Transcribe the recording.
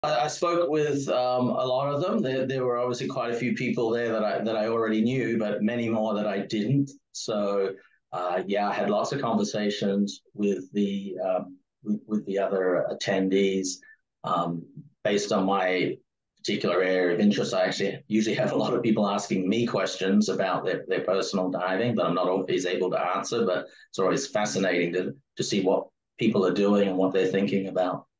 I spoke with a lot of them. There were obviously quite a few people there that I already knew, but many more that I didn't. So yeah, I had lots of conversations with the other attendees um, based on my particular area of interest. I actually usually have a lot of people asking me questions about their personal diving, but I'm not always able to answer. But it's always fascinating to see what people are doing and what they're thinking about.